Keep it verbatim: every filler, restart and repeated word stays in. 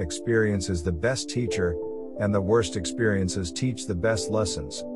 Experience is the best teacher, and the worst experiences teach the best lessons.